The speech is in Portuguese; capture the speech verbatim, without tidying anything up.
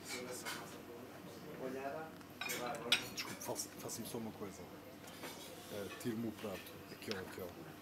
Desculpe, faça- faça-me só uma coisa. Uh, tire-me o prato, aquele, aquele.